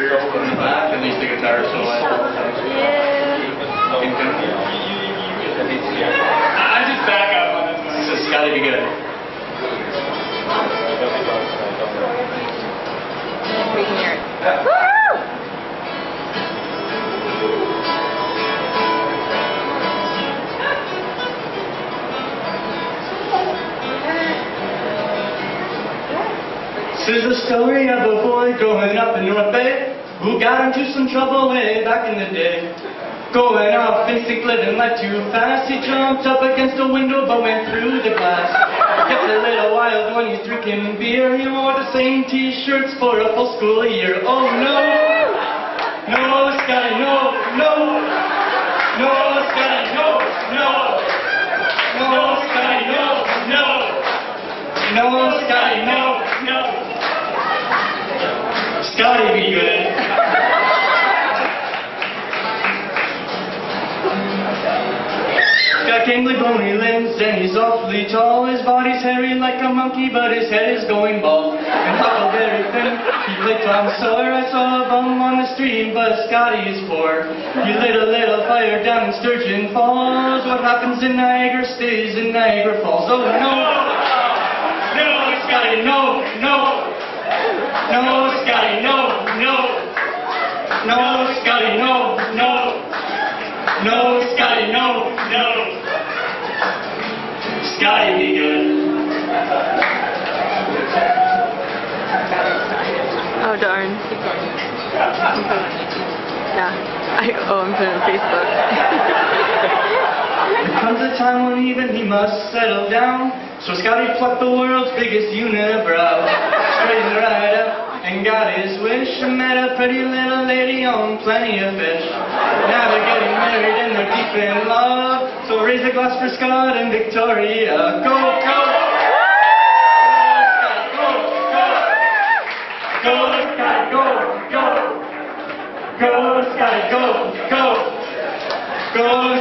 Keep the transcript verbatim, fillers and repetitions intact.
At least the guitar solo. Yeah. I just back up on this one. This has got to be good. We can hear it. Woo! This is the story of a boy growing up in North Bay who got into some trouble way back in the day. Going off basic living like too fast, he jumped up against a window but went through the glass. Gets a little wild when he's drinking beer, he wore the same t-shirts for a full school year. Oh no! No, Scotty, no, no! No, Scotty, no, no! No, Scotty, no, no! No, Scotty, no, no! Scotty be good. Got gangly bony limbs and he's awfully tall. His body's hairy like a monkey but his head is going bald. And huckleberry thin, he played Tom Sawyer. I saw a bum on the street but Scotty is poor. He lit a little fire down in Sturgeon Falls. What happens in Niagara stays in Niagara Falls. Oh no! No, Scotty, no, no! No, Scotty, no, no! No, Scotty, no, no! No, Scotty, no, no! Scotty be good. Oh darn. Yeah. I, oh, I'm putting it on Facebook. There comes a time when even he must settle down. So Scotty plucked the world's biggest unibrow, straightened right up and got his wish, and met a pretty little lady on Plenty of Fish. Now they're getting married and they're deep in love, so raise a glass for Scott and Victoria. Go, go! Go, Scotty, go! Go, go! Go, Scotty, go, go! Go,